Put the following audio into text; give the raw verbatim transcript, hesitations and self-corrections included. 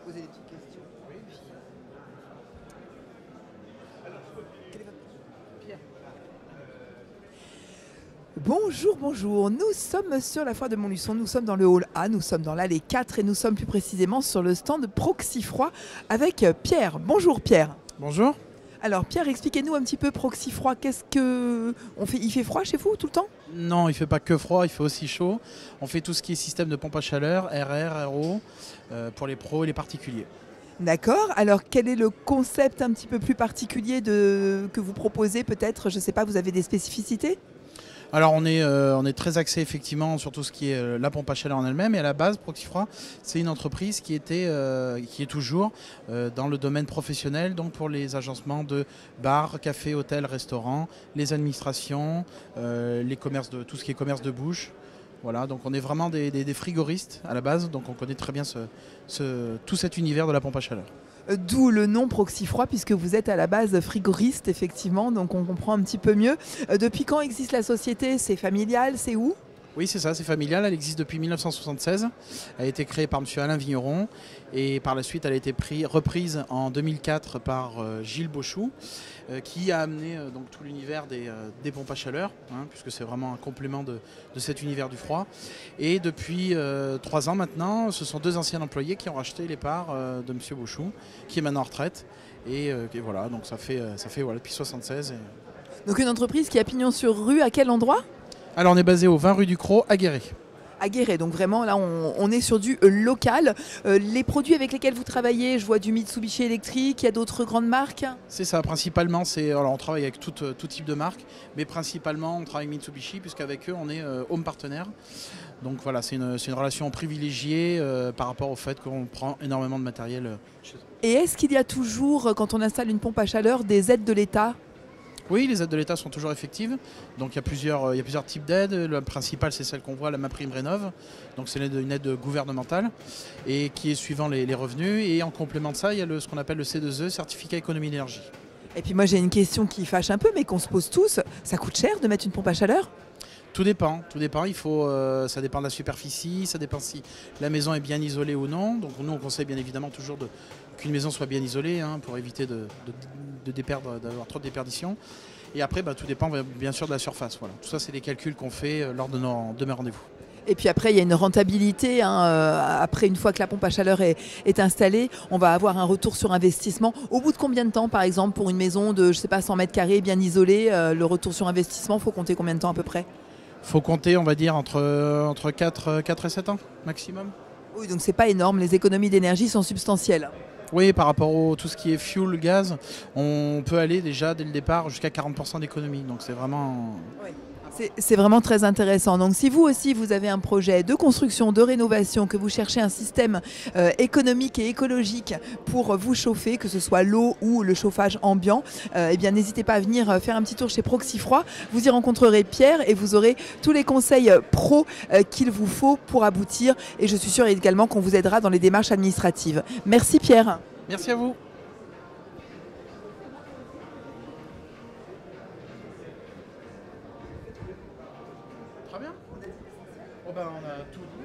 poser des petites questions. Oui. Quel est votre nom? Pierre. Bonjour, bonjour. Nous sommes sur la foire de Montluçon. Nous sommes dans le hall A, nous sommes dans l'allée quatre et nous sommes plus précisément sur le stand Proxifroid avec Pierre. Bonjour Pierre. Bonjour. Alors Pierre, expliquez-nous un petit peu Proxifroid. Qu'est-ce que on fait? Il fait froid chez vous tout le temps? Non, il ne fait pas que froid, il fait aussi chaud. On fait tout ce qui est système de pompe à chaleur, R R, R O, euh, pour les pros et les particuliers. D'accord. Alors quel est le concept un petit peu plus particulier de... que vous proposez peut-être? Je ne sais pas, vous avez des spécificités? Alors on est, euh, on est très axé effectivement sur tout ce qui est euh, la pompe à chaleur en elle-même, et à la base Proxifroid c'est une entreprise qui était, euh, qui est toujours euh, dans le domaine professionnel, donc pour les agencements de bars, cafés, hôtels, restaurants, les administrations, euh, les commerces de, tout ce qui est commerce de bouche. Voilà, donc on est vraiment des, des, des frigoristes à la base, donc on connaît très bien ce, ce, tout cet univers de la pompe à chaleur. D'où le nom Proxifroid, puisque vous êtes à la base frigoriste, effectivement, donc on comprend un petit peu mieux. Euh, depuis quand existe la société? C'est familial? C'est où? Oui, c'est ça, c'est familial. Elle existe depuis mille neuf cent soixante-seize. Elle a été créée par M. Alain Vigneron et par la suite, elle a été pris, reprise en deux mille quatre par euh, Gilles Beauchou, euh, qui a amené euh, donc, tout l'univers des, euh, des pompes à chaleur, hein, puisque c'est vraiment un complément de, de cet univers du froid. Et depuis euh, trois ans maintenant, ce sont deux anciens employés qui ont racheté les parts euh, de M. Beauchou, qui est maintenant en retraite. Et, euh, et voilà, donc ça fait, ça fait voilà, depuis soixante-seize. Et... Donc une entreprise qui a pignon sur rue, à quel endroit? Alors on est basé au vingt rue du Cros à Guéret. À Guéret, donc vraiment là on, on est sur du local. Euh, les produits avec lesquels vous travaillez, je vois du Mitsubishi électrique, il y a d'autres grandes marques? C'est ça, principalement, c'est, alors on travaille avec tout, tout type de marques, mais principalement on travaille avec Mitsubishi, puisqu'avec eux on est euh, home partenaire. Donc voilà, c'est une, c'est une relation privilégiée euh, par rapport au fait qu'on prend énormément de matériel euh, chez eux. Et est-ce qu'il y a toujours, quand on installe une pompe à chaleur, des aides de l'État? Oui, les aides de l'État sont toujours effectives. Donc il y a plusieurs, il y a plusieurs types d'aides. La principale, c'est celle qu'on voit, la MaPrimeRénov'. Donc c'est une, une aide gouvernementale et qui est suivant les, les revenus. Et en complément de ça, il y a le, ce qu'on appelle le C deux E, certificat économie d'énergie. Et puis moi j'ai une question qui fâche un peu, mais qu'on se pose tous. Ça coûte cher de mettre une pompe à chaleur? Tout dépend, tout dépend. Il faut, euh, ça dépend de la superficie, ça dépend si la maison est bien isolée ou non. Donc nous, on conseille bien évidemment toujours de, qu'une maison soit bien isolée hein, pour éviter de, de, de déperdre, d'avoir trop de déperdition. Et après, bah, tout dépend bien sûr de la surface. Voilà. Tout ça, c'est des calculs qu'on fait lors de, nos, de mes rendez-vous. Et puis après, il y a une rentabilité. Hein, euh, après, une fois que la pompe à chaleur est, est installée, on va avoir un retour sur investissement. Au bout de combien de temps, par exemple, pour une maison de je sais pas, cent mètres carrés, bien isolée, euh, le retour sur investissement, il faut compter combien de temps à peu près? Il faut compter, on va dire, entre, entre quatre, quatre et sept ans maximum. Oui, donc c'est pas énorme. Les économies d'énergie sont substantielles. Oui, par rapport à tout ce qui est fuel, gaz, on peut aller déjà dès le départ jusqu'à quarante pour cent d'économie. Donc c'est vraiment... Oui. C'est vraiment très intéressant. Donc si vous aussi vous avez un projet de construction, de rénovation, que vous cherchez un système euh, économique et écologique pour vous chauffer, que ce soit l'eau ou le chauffage ambiant, euh, eh bien n'hésitez pas à venir faire un petit tour chez Proxifroid. Vous y rencontrerez Pierre et vous aurez tous les conseils pro euh, qu'il vous faut pour aboutir. Et je suis sûre également qu'on vous aidera dans les démarches administratives. Merci Pierre. Merci à vous. Très bien. Oh ben on a tout.